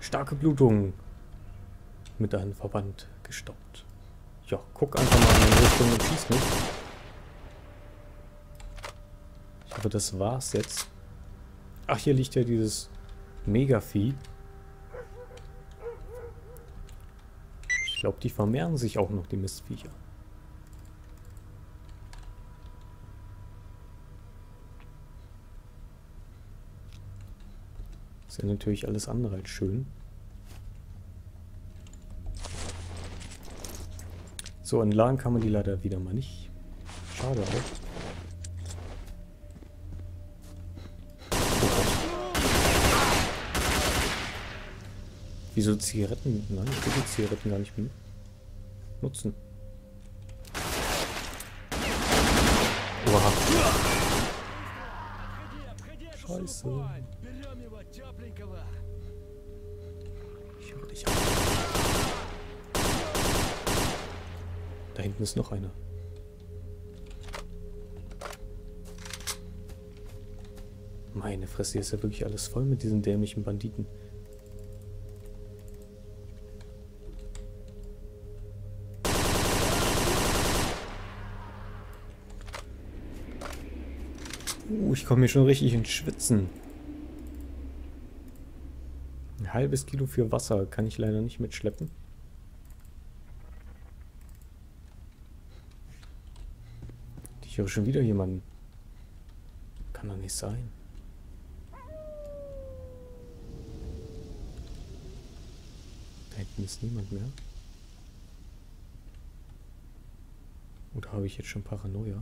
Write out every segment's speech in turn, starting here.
Starke Blutung. Mit einem Verband gestoppt. Ja, guck einfach mal in die Richtung und schieß nicht. Ich hoffe, das war's jetzt. Ach, hier liegt ja dieses Megavieh. Ich glaube, die vermehren sich auch noch, die Mistviecher. Ist ja natürlich alles andere als schön. So, entladen kann man die leider wieder mal nicht. Schade auch. Wieso Zigaretten? Nein, ich will die Zigaretten gar nicht nutzen. Oha. Scheiße. Ich höre dich an. Da hinten ist noch einer. Meine Fresse, hier ist ja wirklich alles voll mit diesen dämlichen Banditen. Ich komme hier schon richtig ins Schwitzen. Ein halbes Kilo für Wasser kann ich leider nicht mitschleppen. Ich höre schon wieder jemanden. Kann doch nicht sein. Da hinten ist niemand mehr. Oder habe ich jetzt schon Paranoia?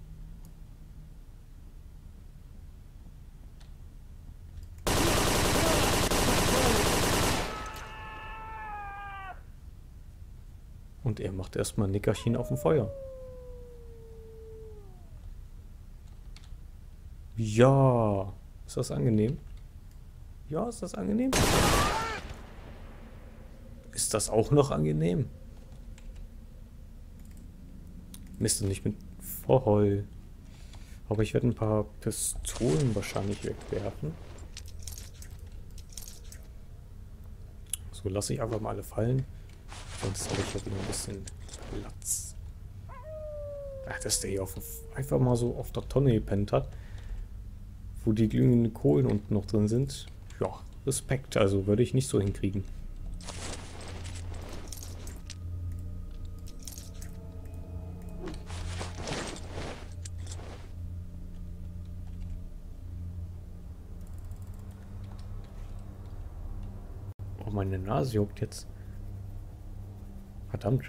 Und er macht erstmal ein Nickerchen auf dem Feuer. Ja. Ist das angenehm? Ja, ist das angenehm? Ist das auch noch angenehm? Mist, nicht mit Vorhol. Aber ich werde ein paar Pistolen wahrscheinlich wegwerfen. So, lasse ich einfach mal alle fallen. Sonst habe ich ja wieder ein bisschen Platz. Ach, dass der hier einfach mal so auf der Tonne gepennt hat. Wo die glühenden Kohlen unten noch drin sind. Ja, Respekt. Also würde ich nicht so hinkriegen. Oh, meine Nase juckt jetzt. Verdammt.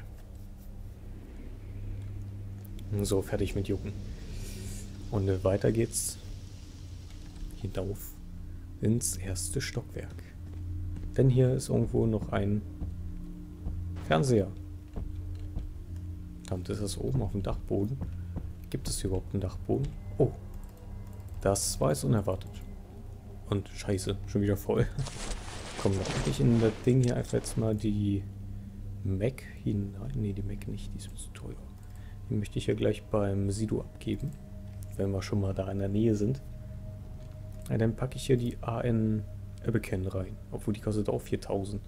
So, fertig mit Jucken. Und weiter geht's hinauf ins erste Stockwerk. Denn hier ist irgendwo noch ein Fernseher. Verdammt, ist das oben auf dem Dachboden? Gibt es hier überhaupt einen Dachboden? Oh, das war jetzt unerwartet. Und scheiße, schon wieder voll. Komm, dann packe ich in das Ding hier einfach jetzt mal die Mac hinein. Ne, die Mac nicht, die ist zu teuer. Die möchte ich ja gleich beim Sido abgeben, wenn wir schon mal da in der Nähe sind. Ja, dann packe ich hier die AN Abercan rein, obwohl die kostet auch 4000.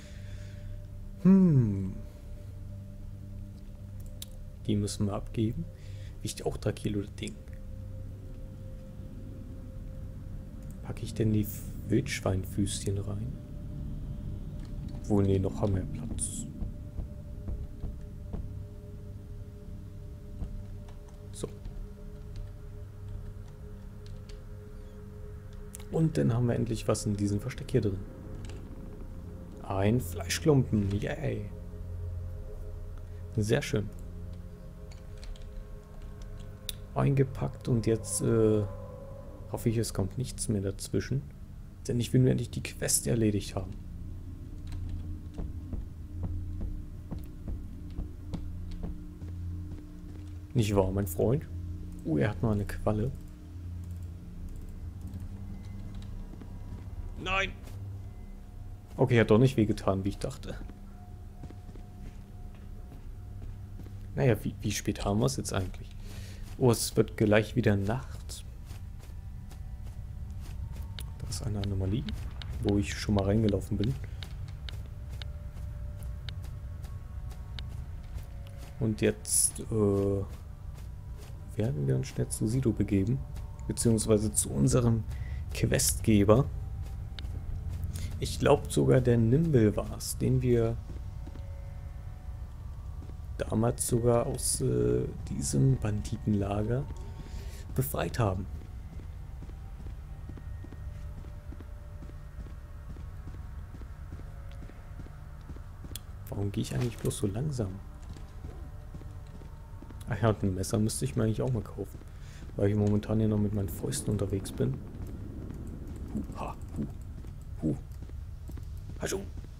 Die müssen wir abgeben. Wiegt auch 3 Kilo das Ding. Packe ich denn die Wildschweinfüßchen rein? Obwohl, nee, noch haben wir Platz. So. Und dann haben wir endlich was in diesem Versteck hier drin. Ein Fleischklumpen. Yay. Sehr schön. Eingepackt und jetzt hoffe ich, es kommt nichts mehr dazwischen. Denn ich will nur endlich die Quest erledigt haben. Nicht wahr, mein Freund? Er hat mal eine Qualle. Nein! Okay, hat doch nicht wehgetan, wie ich dachte. Naja, wie spät haben wir es jetzt eigentlich? Oh, es wird gleich wieder Nacht. Das ist eine Anomalie, wo ich schon mal reingelaufen bin. Und jetzt werden wir uns schnell zu Sido begeben. Beziehungsweise zu unserem Questgeber. Ich glaube sogar der Nimble war es, den wir damals sogar aus diesem Banditenlager befreit haben. Warum gehe ich eigentlich bloß so langsam? Ach ja, und ein Messer müsste ich mir eigentlich auch mal kaufen. Weil ich momentan hier noch mit meinen Fäusten unterwegs bin. Ha, Haschu.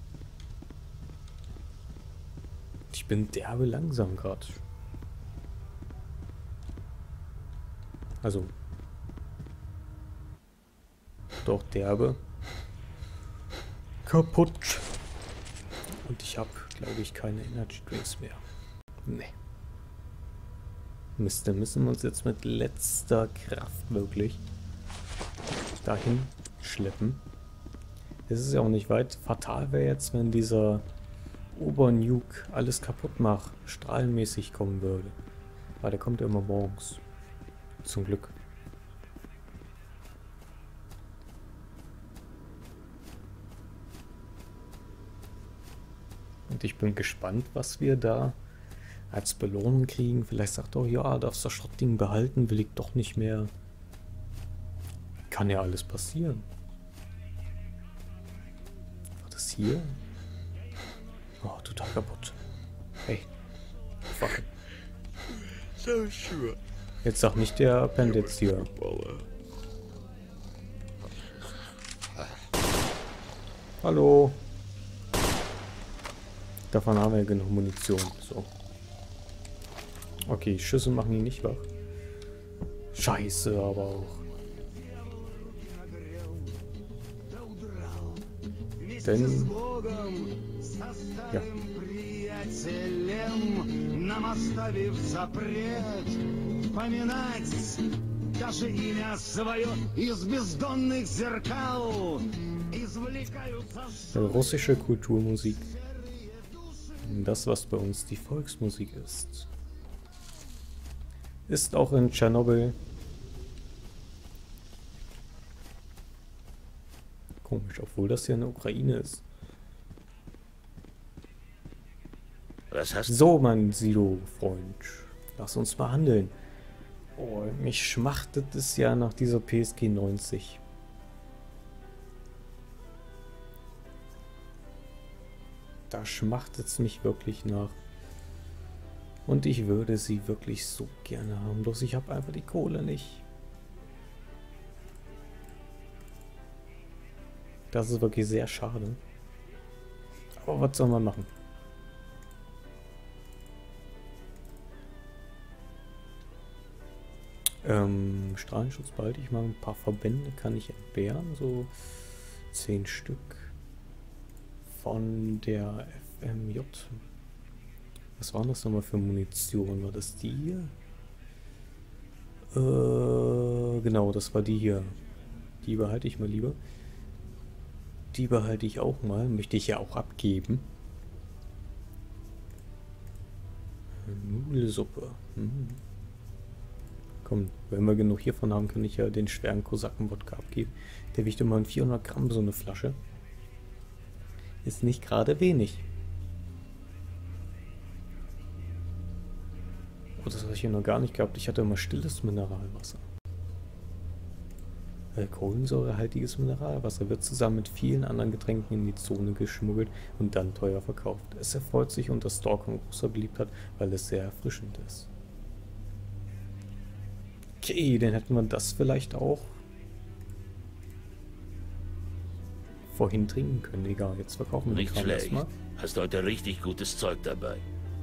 Ich bin derbe langsam gerade. Also. Doch derbe. Kaputt. Und ich habe, glaube ich, keine Energy Drinks mehr. Nee. Mist, dann müssen wir uns jetzt mit letzter Kraft wirklich dahin schleppen. Es ist ja auch nicht weit. Fatal wäre jetzt, wenn dieser Obernuke alles kaputt macht, strahlenmäßig kommen würde. Weil der kommt ja immer morgens. Zum Glück. Und ich bin gespannt, was wir da als Belohnung kriegen. Vielleicht sagt er, ja, darfst das Schrottding behalten, will ich doch nicht mehr. Kann ja alles passieren. War das hier? Oh, total kaputt. Hey. Fuck. So sure. Jetzt sag nicht, der pennt jetzt hier. Hallo. Davon haben wir genug Munition. So. Okay, Schüsse machen ihn nicht wach. Scheiße, aber auch. Denn... Ja. Russische Kulturmusik. Das, was bei uns die Volksmusik ist. Ist auch in Tschernobyl. Komisch, obwohl das ja in der Ukraine ist. Was hast du? So, mein Sido-Freund. Lass uns mal handeln. Oh, mich schmachtet es ja nach dieser PSG 90. Da schmachtet es mich wirklich nach. Und ich würde sie wirklich so gerne haben. Bloß ich habe einfach die Kohle nicht. Das ist wirklich sehr schade. Aber was soll man machen? Strahlenschutz behalte ich mal. Ein paar Verbände kann ich entbehren. So 10 Stück. Von der FMJ. Was waren das nochmal für Munition? War das die hier? Genau, das war die hier. Die behalte ich mal lieber. Die behalte ich auch mal. Möchte ich ja auch abgeben. Nudelsuppe. Komm, wenn wir genug hiervon haben, kann ich ja den schweren Kosaken-Wodka abgeben. Der wiegt immer 400 Gramm, so eine Flasche. Ist nicht gerade wenig. Oh, das habe ich hier noch gar nicht gehabt. Ich hatte immer stilles Mineralwasser. Kohlensäurehaltiges Mineralwasser wird zusammen mit vielen anderen Getränken in die Zone geschmuggelt und dann teuer verkauft. Es erfreut sich unter Stalkern großer Beliebtheit, weil es sehr erfrischend ist. Okay, dann hätten wir das vielleicht auch vorhin trinken können. Egal, jetzt verkaufen wir den Nicht Kram schlecht. erstmal. Hast heute richtig gutes Zeug dabei.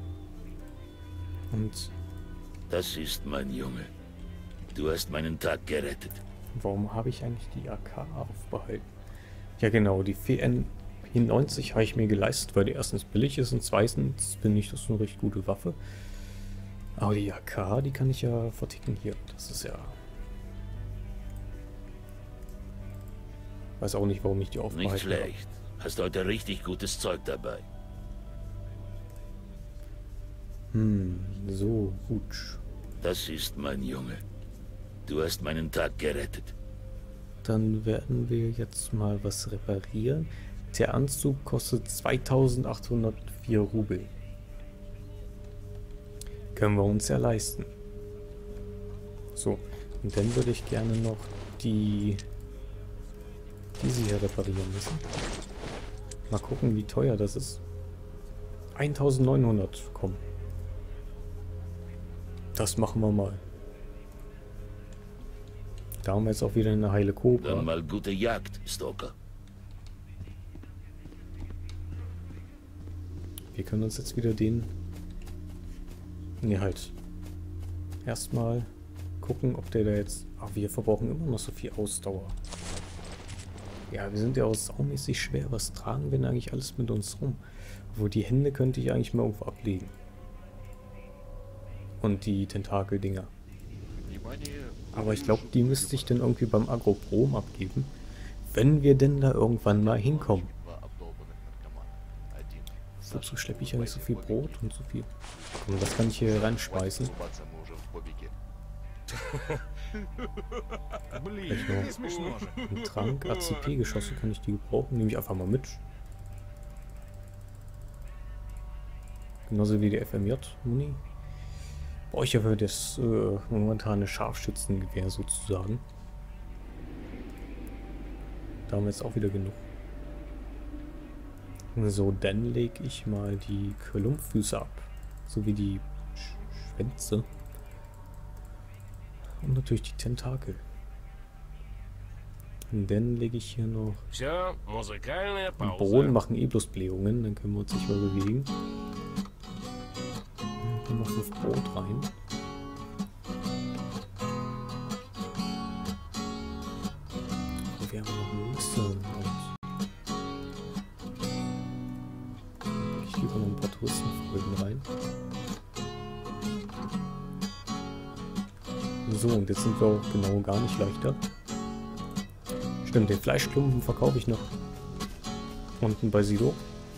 Und Das ist mein Junge. Du hast meinen Tag gerettet. warum habe ich eigentlich die AK aufbehalten? Ja genau, die VN 90 habe ich mir geleistet, weil die erstens billig ist und zweitens bin ich das eine recht gute Waffe. Aber die AK, die kann ich ja verticken hier. Das ist ja... Weiß auch nicht, warum ich die aufbehalten Nicht schlecht. Hast heute richtig gutes Zeug dabei. So, gut. Das ist mein Junge. Du hast meinen Tag gerettet. Dann werden wir jetzt mal was reparieren. Der Anzug kostet 2804 Rubel. Können wir uns ja leisten. So, und dann würde ich gerne noch diese hier reparieren müssen. Mal gucken, wie teuer das ist. 1900, komm. Das machen wir mal. Da haben wir jetzt auch wieder eine heile Kobra. Dann mal gute Jagd, Stalker. Wir können uns jetzt wieder den... Ne, halt. Erstmal gucken, ob der da jetzt... Ach, wir verbrauchen immer noch so viel Ausdauer. Ja, wir sind ja auch saumäßig schwer. Was tragen wir denn eigentlich alles mit uns rum? Obwohl, die Hände könnte ich eigentlich mal irgendwo ablegen. Und die Tentakeldinger. Aber ich glaube, die müsste ich dann irgendwie beim Agroprom abgeben. Wenn wir denn da irgendwann mal hinkommen. Wozu schleppe ich eigentlich so viel Brot und so viel? Komm, das kann ich hier reinschmeißen. Vielleicht noch einen Trank. ACP-Geschosse kann ich die gebrauchen. Nehme ich einfach mal mit. Genauso wie die FMJ-Muni. Brauche ich ja für das momentane Scharfschützengewehr sozusagen. Da haben wir jetzt auch wieder genug. So, dann lege ich mal die Klumpfüße ab. Sowie die Schwänze. Und natürlich die Tentakel. Und dann lege ich hier noch... Bohnen machen eh bloß Blähungen, dann können wir uns nicht mehr bewegen. Dann kommen noch 5 Brot rein. Und wir haben noch Münze und... Ich liebe noch ein paar Touristenfolgen rein. So, und jetzt sind wir auch genau gar nicht leichter. Stimmt, den Fleischklumpen verkaufe ich noch unten bei Silo.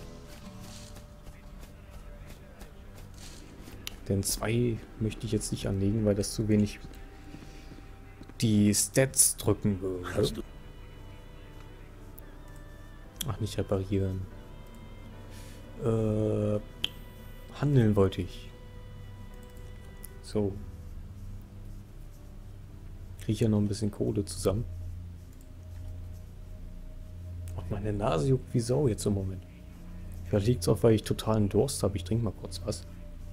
Den 2 möchte ich jetzt nicht anlegen, weil das zu wenig die Stats drücken würde. Ach, nicht reparieren. Handeln wollte ich. So. Kriege ich ja noch ein bisschen Kohle zusammen. Ach, meine Nase juckt wie Sau jetzt im Moment. Vielleicht liegt es auch, weil ich totalen Durst habe. Ich trinke mal kurz was.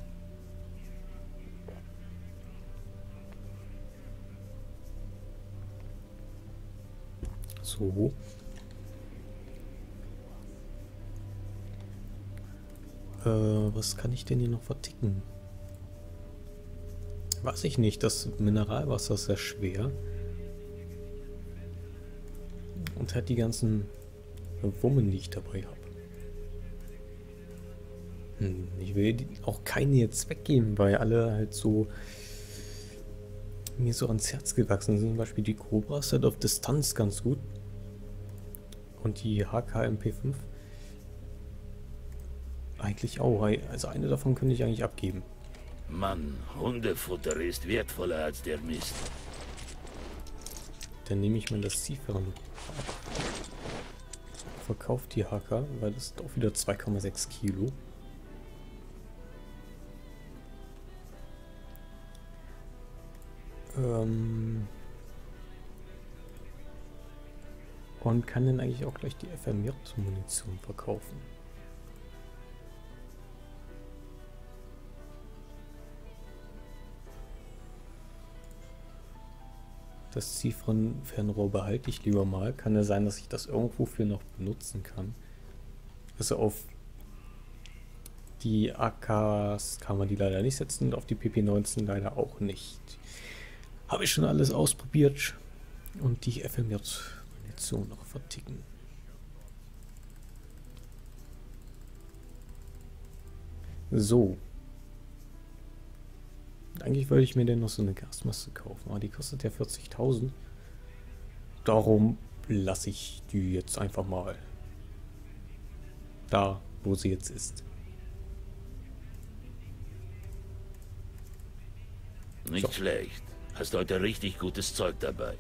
So. Was kann ich denn hier noch verticken? Weiß ich nicht. Das Mineralwasser ist sehr schwer. Und hat die ganzen Wummen, die ich dabei habe. Ich will auch keine jetzt weggeben, weil alle halt so mir so ans Herz gewachsen sind. Zum Beispiel die Cobra ist halt auf Distanz ganz gut. Und die HK-MP5 eigentlich auch. Also eine davon könnte ich eigentlich abgeben. Mann, Hundefutter ist wertvoller als der Mist. Dann nehme ich mal das Ziefern ab. Verkauft die HK, weil das ist auch wieder 2,6 Kilo. Und kann dann eigentlich auch gleich die FMJ-Munition verkaufen. Das Ziefern-Fernrohr behalte ich lieber mal. Kann ja sein, dass ich das irgendwo für noch benutzen kann. Also auf die AKs kann man die leider nicht setzen und auf die PP-19 leider auch nicht. Habe ich schon alles ausprobiert und die FMJ-Munition noch verticken. So. Eigentlich wollte ich mir denn noch so eine Gasmaske kaufen, aber die kostet ja 40.000. Darum lasse ich die jetzt einfach mal da, wo sie jetzt ist. Nicht So. schlecht. Hast heute richtig gutes Zeug dabei.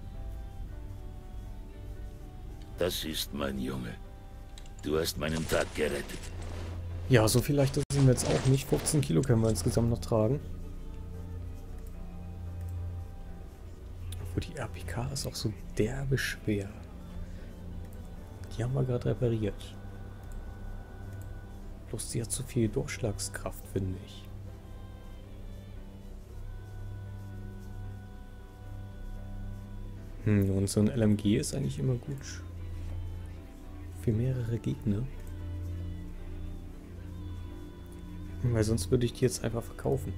Das ist mein Junge. Du hast meinen Tag gerettet. Ja, so viel leichter sind wir jetzt auch nicht. 15 Kilo können wir insgesamt noch tragen. Obwohl die RPK ist auch so derbe schwer. Die haben wir gerade repariert. Bloß die hat zu viel Durchschlagskraft, finde ich. Und so ein LMG ist eigentlich immer gut. Für mehrere Gegner. Weil sonst würde ich die jetzt einfach verkaufen.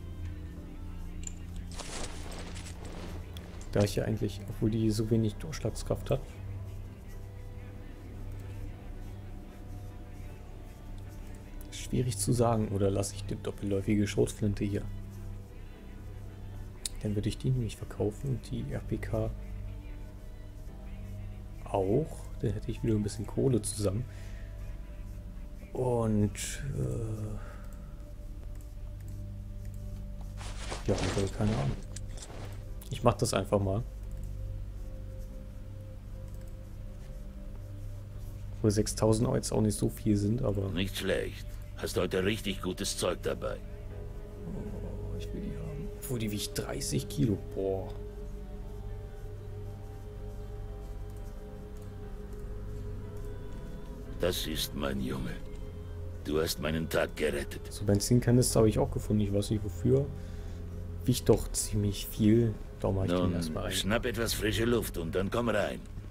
Da ich ja eigentlich, obwohl die so wenig Durchschlagskraft hat. Schwierig zu sagen. Oder lasse ich die doppelläufige Schrotflinte hier? Dann würde ich die nämlich verkaufen und die RPK auch. Dann hätte ich wieder ein bisschen Kohle zusammen. Und ja, keine Ahnung. Ich mache das einfach mal. Wo 6000 Euro jetzt auch nicht so viel sind, aber... Nicht schlecht. Hast heute richtig gutes Zeug dabei. Oh, ich will die haben. Obwohl die wiegt 30 Kilo. Boah. Das ist mein Junge. Du hast meinen Tag gerettet. So Benzinkanister habe ich auch gefunden. Ich weiß nicht wofür. Wiegt doch ziemlich viel. Da mache ich den erstmal Nun, rein. schnapp etwas frische Luft und dann komm rein.